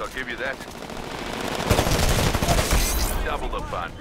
I'll give you that. Double the fun.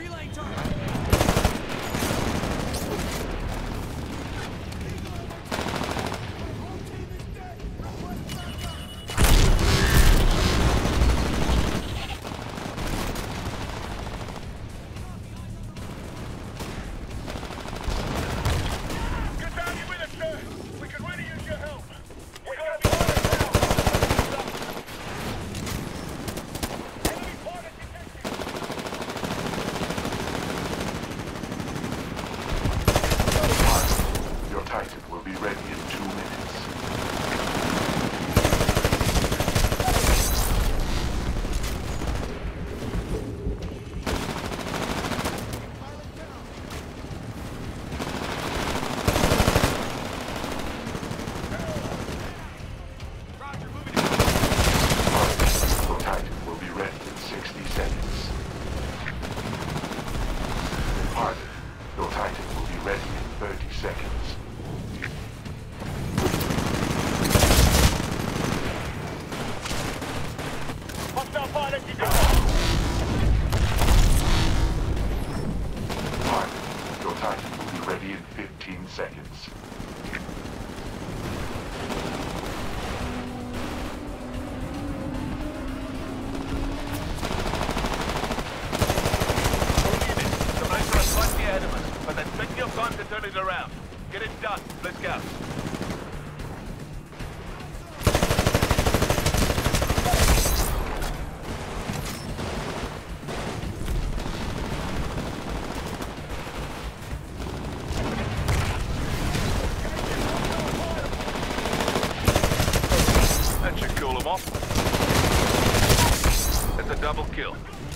That's a double kill.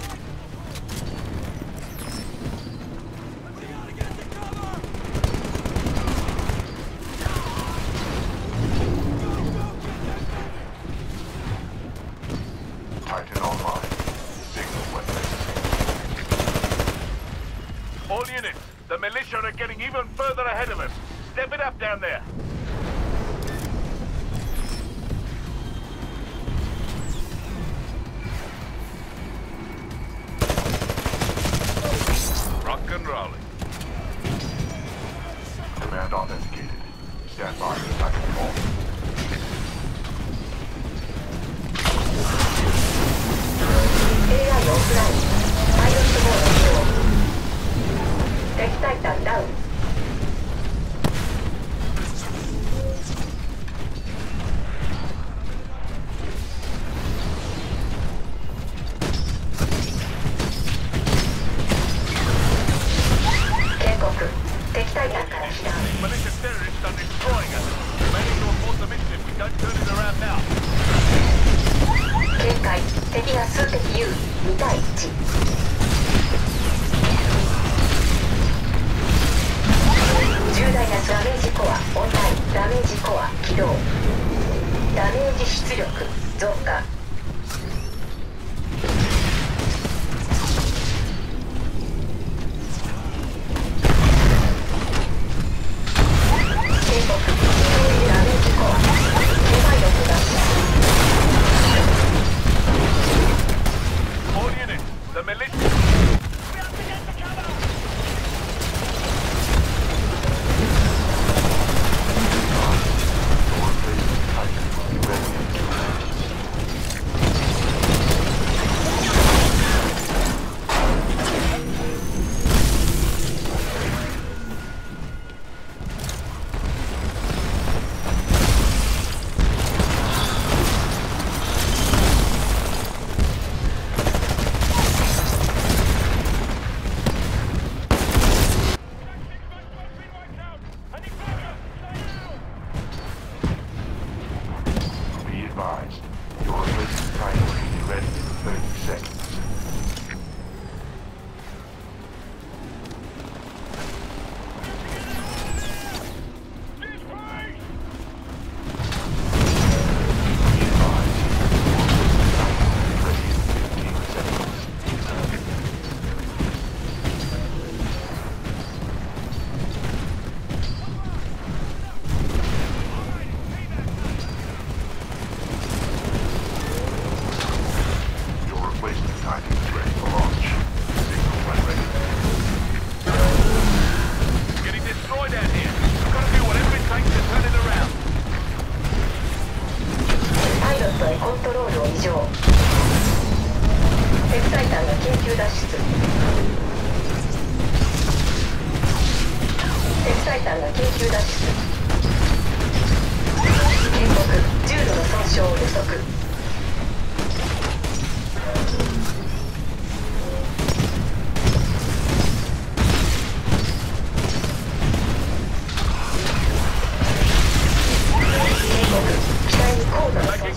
Titan online. Signal weapons. All units, the militia are getting even further ahead of us. Step it up down there. Rock and rolling. Command authenticated. Stand by for Titan call. AI offline. Pilot mode on. 敵タイタンダウン。警告。敵タイタンから避難。 Militia terrorists are destroying us. Manning to report the mission if we don't turn it around now. 警戒。敵が数的有利。2対1。重大なダメージコアオンラインダメージコア起動ダメージ出力増加警告ダメージコア手前力が All units, the militia.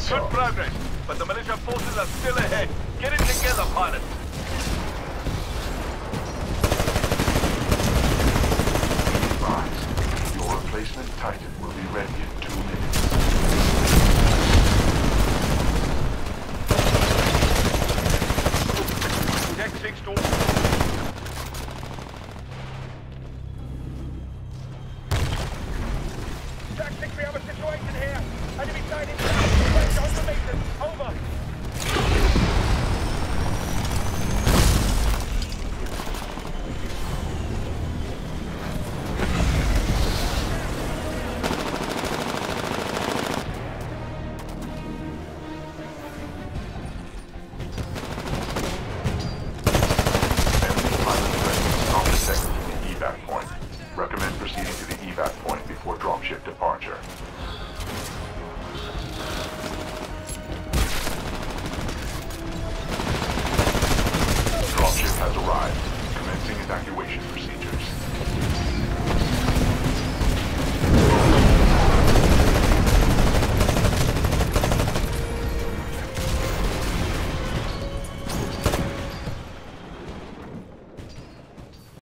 象。 Good progress, but the militia forces are still ahead. Get it together, pilots. Advised. Your replacement Titan will be ready in 2 minutes. Deck 6 to... Jack 6, we have a situation here. Enemy sighting south, 100 meters. Over.